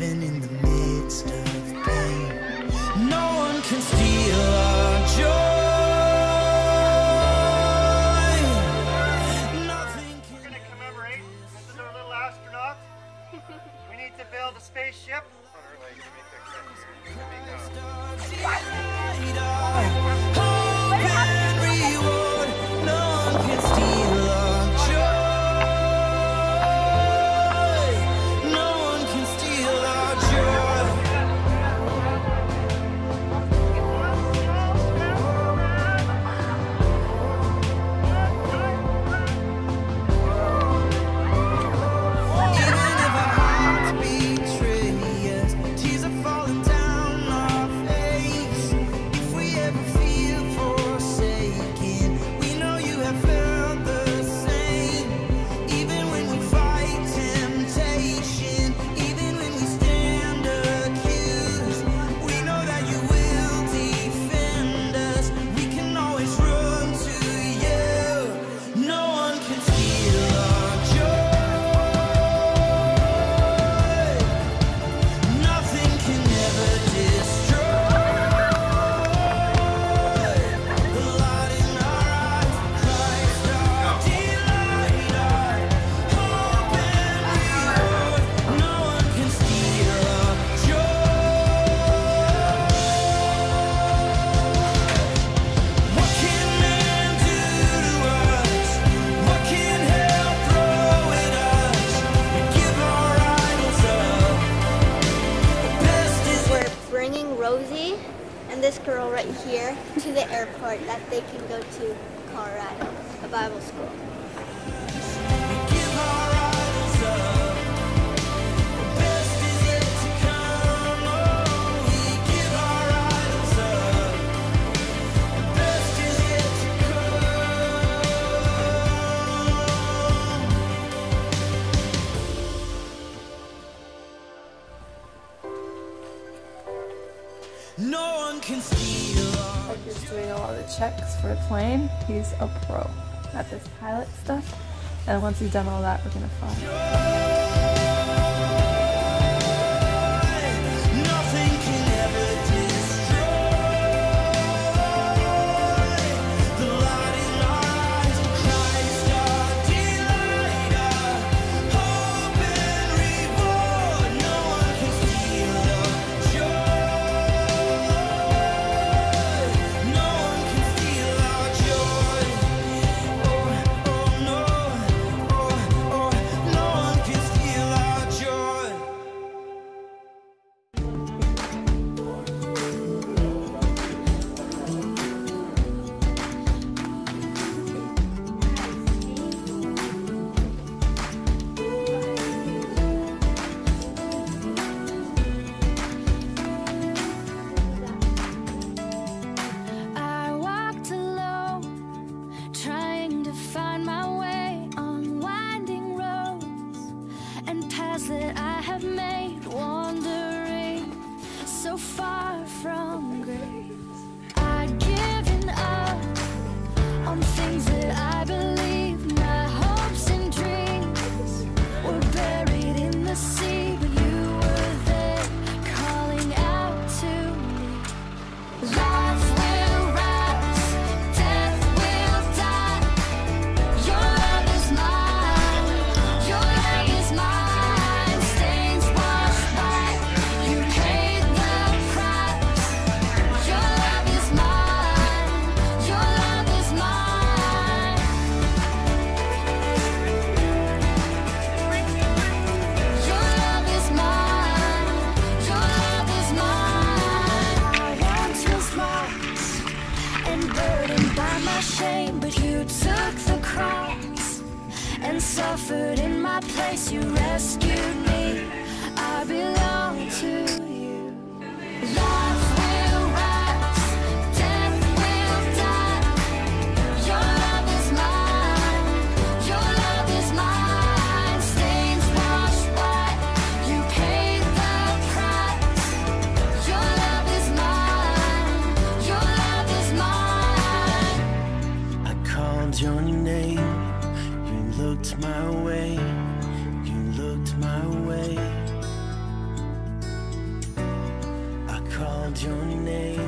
even in the midst of pain. No one can steal our joy. Nothing can. We're going to commemorate. This is our little astronaut. We need to build a spaceship. Rosie and this girl right here to the airport that they can go to Colorado, a Bible school. No one can steal. He's doing a lot of the checks for the plane. He's a pro at this pilot stuff. And once he's done all that, we're gonna fly. Nothing can ever destroy the light in our eyes. Christ our delight, our hope and reward. No one can steal our joy. No one can steal our joy. Oh no, no one can steal our joy. I walked alone, trying to find my way on winding roads and paths that I have made, wandering so far from grace. I'd given up on things that I believed, my hopes and dreams were buried in the sea, but you were there calling out to me. Life will rise, death will die. Your love is mine, your love is mine. Stains washed white, you paid the price. Your love is mine, your love is mine. Your love is mine, your love is mine. I once was lost and burdened by my shame, but you took the cross and suffered in my place. You rescued me, I belong to you. Life will rise, death will die. Your love is mine, your love is mine. Stains washed white, you paid the price. Your love is mine, your love is mine. I called your name, you looked my way, you looked my way. called your name.